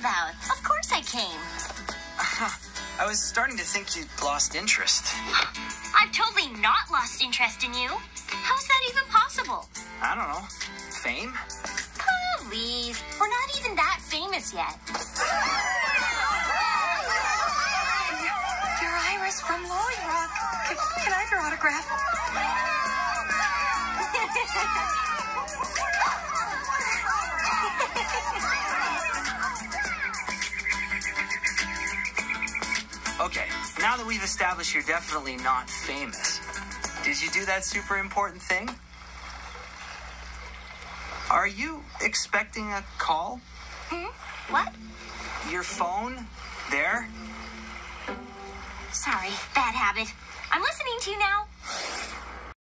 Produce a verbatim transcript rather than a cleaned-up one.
about? Of course I came. I was starting to think you'd lost interest. I've totally not lost interest in you. How's that even possible? I don't know. Fame? Please, we're not even that famous yet. You're Iris from Lolly Rock. Can, can I have your autograph? Okay, now that we've established you're definitely not famous, did you do that super important thing? Are you expecting a call? Hmm? What? Your phone? There? Sorry, bad habit. I'm listening to you now.